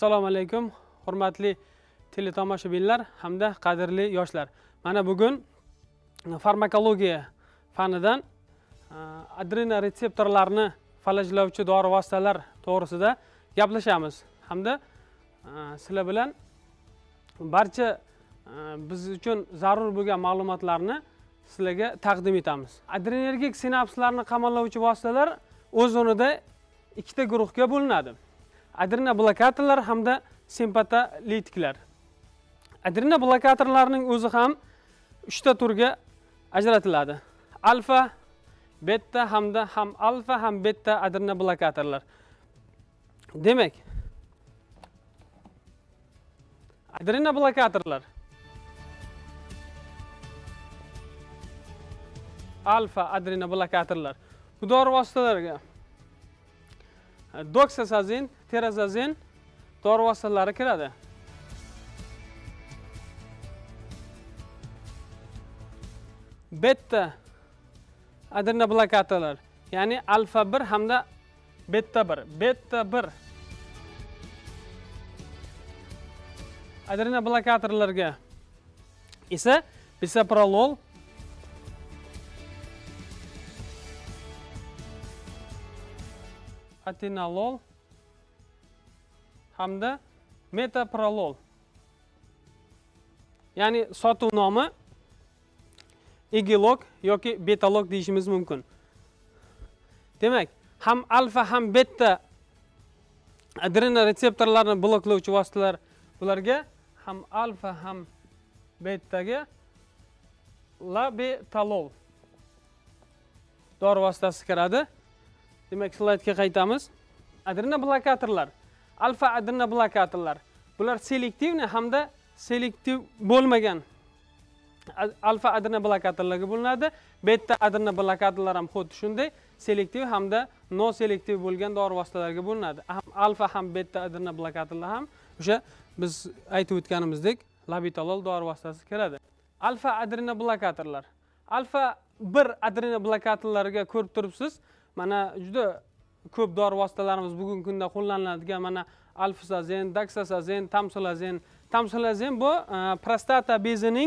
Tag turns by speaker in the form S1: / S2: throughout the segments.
S1: Assalomu alaykum, hurmatli teletomoshabinlar hamda qadrli yoshlar. Mana bugun farmakologiya fanidan adrenaretseptorlarni falajlovchi dori vositalar to'g'risida gaplashamiz hamda sizlar bilan barcha biz uchun zarur bo'lgan ma'lumotlarni sizlarga taqdim etamiz. Adrenergik sinapslarni qamallovchi vositalar o'z o'rnida ikkita guruhga bo'linadi. Adrenoblokatorlar hamda simpatolitiklar. Adrenoblokatorlarning o'zi ham 3 ta turga ajratiladi. Alfa, beta hamda ham alfa ham beta adrenoblokatorlar. Demak, adrenoblokatorlar alfa adrenoblokatorlar bu dori vositalariga doksazin, terazazin dori vositalari kiradi. Beta adrenoblokatorlar, ya'ni alfa 1 hamda beta 1. Beta 1 adrenoblokatorlarga esa bisoprolol, atenolol hamda metoprolol, ya'ni sotuv nomi egilog yoki betalog deyishimiz mumkin. Demak, ham alfa ham beta adrenoretseptorlarni bloklovchi vositalar bularga ham alfa ham betaga labetalol dori vositasi kiradi. Demak, slaydga qaytamiz. Adrenoblokatorlar, alfa adrenoblokatorlar. Bular selektivni hamda selektiv bo'lmagan alfa adrenoblokatorlarga bo'linadi. Beta adrenoblokatorlar ham xuddi shunday selektiv hamda no selektiv bo'lgan dori vositalarga bo'linadi. Alfa ham beta adrenoblokatorlar ham o'sha biz aytib o'tganimizdek labetalol dori vositasi kiradi. Alfa adrenoblokatorlar. Alfa 1 adrenoblokatorlarga ko'rib turibsiz. Mana juda ko'p dori vositalarimiz bugungi kunda qo'llaniladigan mana alfazin, daksazin, tamsulazin. Tamsulazin bu prostata bezining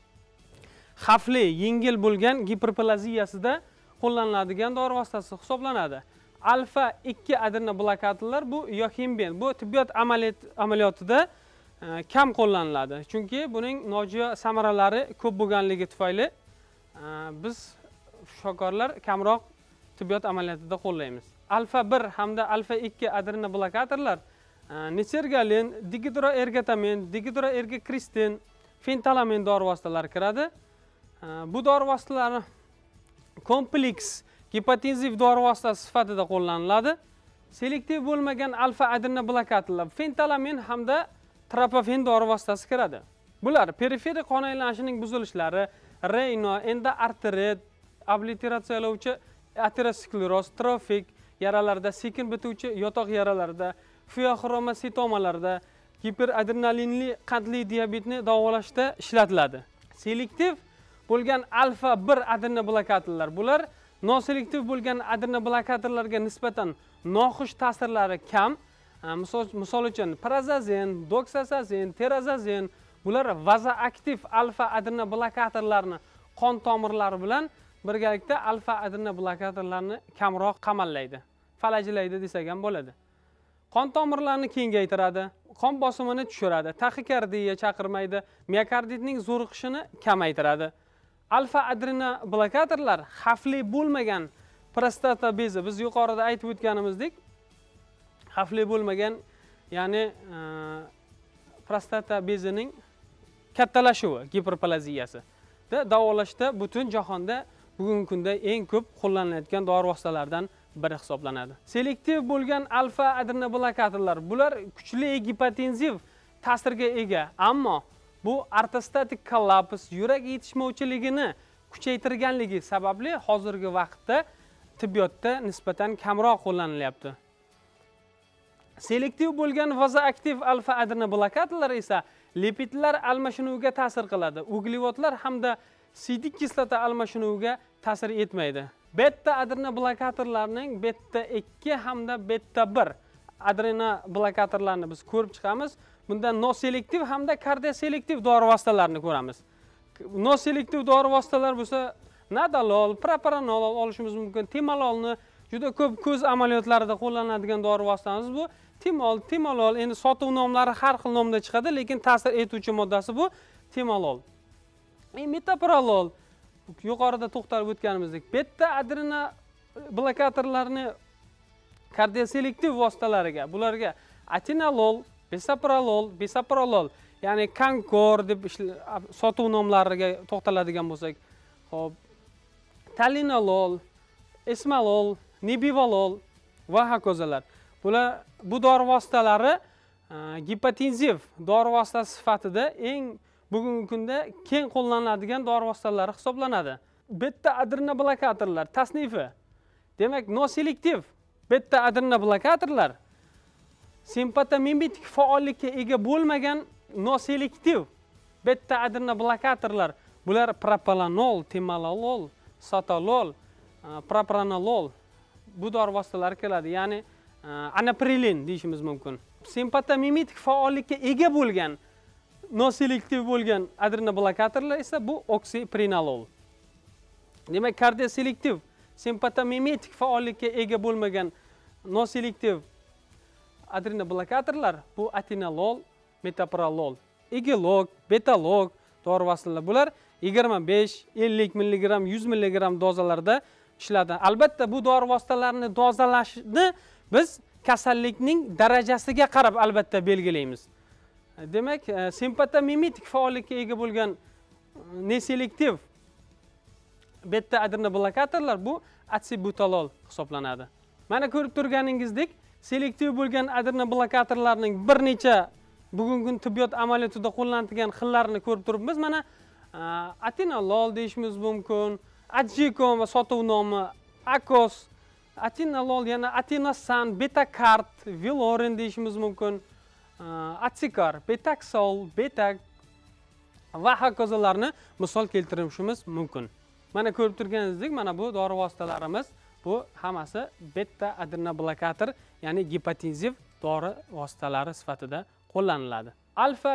S1: xavfli, yengil bo'lgan giperplaziyasida qo'llaniladigan dori vositasi hisoblanadi. Alfa 2 adrenoblokatorlar bu yoximben, bu tibbiyot amaliyotida kam qo'llaniladi. Chunki buning nojo'ya samaralari ko'p bo'lganligi tufayli biz shifokorlar kamroq tibbiyot amaliyotida qo'llaymiz. Alfa 1 hamda alfa 2 adrenoblokatorlar nesergalin, dihidroergatamin, dihidroergokristin, fentalamin dori vositalari kiradi. Bu dori vositalari kompleks gepatenziv dori vositasi sifatida qo'llaniladi. Selektiv bo'lmagan alfa adrenoblokatorlar fentalamin hamda tropofen dori vositasi kiradi. Bular periferiya qon aylanishining buzilishlari, reyno, endoarterit, obliteratsiyalovchi ateroskleroz, trofik yaralarda, sekin bituvchi yotoq yaralarida, feoxromositomalarda, giperadrenalinli qandli diabetni davolashda ishlatiladi. Selektiv bo'lgan alfa 1 adrenoblokatorlar bular noselektiv bo'lgan adrenoblokatorlarga nisbatan noxush ta'sirlari kam. Misol uchun prazazin, doksazin, terazazin bular vazoaktiv alfa adrenoblokatorlarni qon tomirlari bilan birgalikda alfa adrenoblokatorlarni kamroq qamallaydi, falajlaydi desak ham bo'ladi. Qon tomirlarini kengaytiradi, qon bosimini tushiradi, taxikardiya chaqirmaydi, miokarditning zo'riqishini kamaytiradi. Alfa adrenoblokatorlar xavfli bo'lmagan prostata bezi, biz yuqorida aytib o'tganimizdek, xavfli bo'lmagan, ya'ni prostata bezining kattalashuvi, giperplaziyasi davolashda butun jahonda bugungi kunda eng ko'p qo'llanilayotgan dori vositalaridan biri hisoblanadi. Selektiv bo'lgan alfa adrenoblokatorlar bular kuchli gipotenziv ta'sirga ega, ammo bu ortostatik kollaps, yurak yetishmovchiligini kuchaytirganligi sababli hozirgi vaqtda tibbiyotda nisbatan kamroq qo'llanilyapti. Selektiv bo'lgan vazoaktiv alfa adrenoblokatorlar esa lipidlar almashinuviga ta'sir qiladi. Uglevodlar hamda sidik kislota almashinuviga ta'sir etmaydi. Beta adrenoblokatorlarning beta 2 hamda beta 1 adrena blokatorlarni biz ko'rib chiqamiz. Bunda noselektiv hamda kardioselektiv dori vositalarini ko'ramiz. Noselektiv dori vositalar bo'lsa, nadolol, propranolol olishimiz mumkin. Timololni juda ko'p ko'z amaliyotlarida qo'llanadigan dori vositamiz bu. Timolol endi sotuv nomlari har xil nomda chiqadi, lekin ta'sir etuvchi moddasi bu timolol. Metoprolol yuqorida to'xtalib o'tganimizdek, beta adrena blokatorlarni kardioselektiv vositalariga, bularga atenolol, bisoprolol, ya'ni Kankor deb sotuv nomlariga to'xtaladigan bo'lsak, hop, talinolol, esmalol, nebivolol va hokazolar. Bular bu dori vositalari gipotenziv dori vositasi sifatida eng bugungi kunda keng qo'llaniladigan dori vositalari hisoblanadi. Beta adrena blokatorlar tasnifi. Demak, noselektiv beta adrena blokatorlar simpatomimetik faollikka ega bo'lmagan noselektiv beta adrena blokatorlar. Bular propanolol, timolol, sotalol, propranolol bu dori vositalari keladi. Ya'ni anaprilin deyishimiz mumkin. Simpatomimetik faollikka ega bo'lgan noselektiv bo'lgan adrena blokatorlar esa bu oksiprenolol. Demak, kardioselektiv simpatomimetik faollikka ega bo'lmagan noselektiv adrena blokatorlar bu atenolol, metoprolol, egilog, betalog dori vositalar. Bular 25, 50 mg, 100 mg dozalarda ishlaydi. Albatta bu dori vositalarini dozalashni biz kasallikning darajasiga qarab albatta belgilaymiz. Demak, simpatomimetik faollikka ega bo'lgan neselektiv beta adrena blokatorlar bu atsibutalol hisoblanadi. Mana ko'rib turganingizdek, selektiv bo'lgan adrena blokatorlarning bir necha bugungi tibbiyot amaliyotida qo'llaniladigan xillarini ko'rib turibmiz. Mana atenolol deyishimiz mumkin, adjikon va sotuv nomi Akos, atenolol, yana atenosan, betakart, vilorin deyishimiz mumkin, atsikar, betaksol, betak va hokazolarni misol keltirishimiz mumkin. Mana ko'rib turganingizdek, mana bu dori vositalarimiz bu hammasi beta adrena blokator, ya'ni gipotenziv dori vositalari sifatida qo'llaniladi. Alfa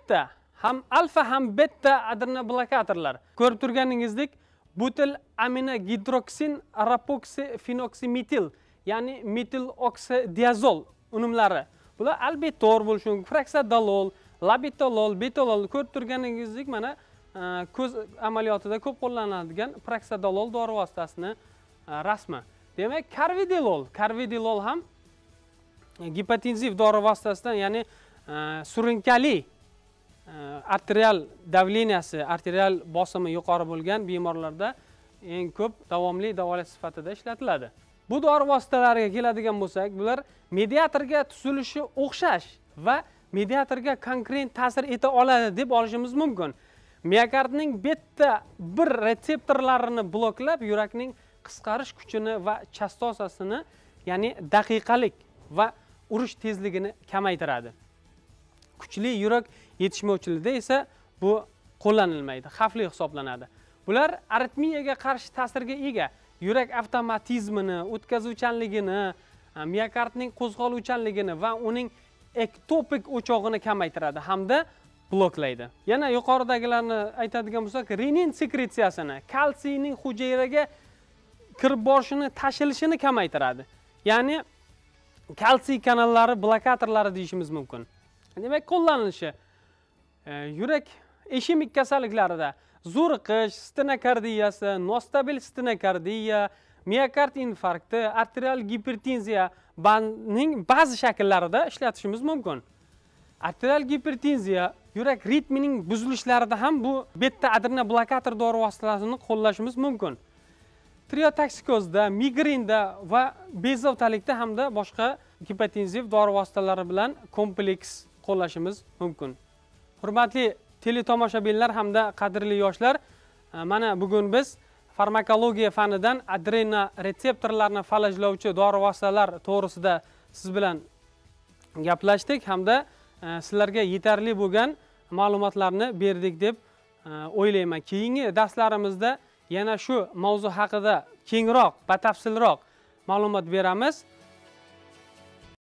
S1: ham beta adrena blokatorlar. Ko'rib turganingizdek, butil amino gidroksin rapoksifenoksimetil, ya'ni metil oksidiazol unumlari. Bular albetor bo'lishi mumkin, fraxadolol, labetalol, betolol. Ko'rib turganingizdek, mana ko'z amaliyotida ko'p qo'llaniladigan fraxadolol dori vositasini rasmi. Demak, karvedilol ham gipotenziv dori vositasidan, ya'ni surunkali arterial davleniyasi, arterial bosimi yuqori bo'lgan bemorlarda eng ko'p davomli davolash sifatida ishlatiladi. Bu dori vositalariga keladigan bo'lsak, bular mediatorga tuzilishi o'xshash va mediatorga konkret ta'sir eta oladi deb olishimiz mumkin. Miokardning beta 1 retseptorlarini bloklab, yurakning qisqarish kuchini va chastosasini, ya'ni daqiqalik va urish tezligini kamaytiradi. Kuchli yurak yetishmovchiligida esa bu qo'llanilmaydi, xavfli hisoblanadi. Bular aritmiyaga qarshi ta'sirga ega. Yurak avtomatizmini, o'tkazuvchanligini, miokardning qo'zg'aluvchanligini va uning ektopik o'chog'ini kamaytiradi hamda bloklaydi. Yana yuqoridagilarni aytadigan bo'lsak, renin sekretsiyasini, kalsiyning hujayraga kirib borishini, tashilishini kamaytiradi. Ya'ni kalsiy kanallari blokatorlari deyishimiz mumkin. Demak, qo'llanilishi yurak ishemik kasalliklarida zo'riqish, stenokardiyasi, nostabil stenokardiya, miokard infarkti, arterial gipertenziya ning ba'zi shakllarida ishlatishimiz mumkin. Arterial gipertenziya, yurak ritmining buzilishlarida ham bu beta adrena blokator dori vositalarini qo'llashimiz mumkin. Triotoksikozda, migrenda va bezovtalikda hamda boshqa gipotenziv dori vositalari bilan kompleks qo'llashimiz mumkin. Hurmatli teletomoshabinlar hamda qadrli yoshlar, mana bugun biz farmakologiya fanidan adrena retseptorlarni falajlovchi dori vositalar to'g'risida siz bilan gaplashdik hamda sizlarga yetarli bo'lgan ma'lumotlarni berdik deb o'ylayman. Keyingi darslarimizda yana shu mavzu haqida kengroq, batafsilroq ma'lumot beramiz.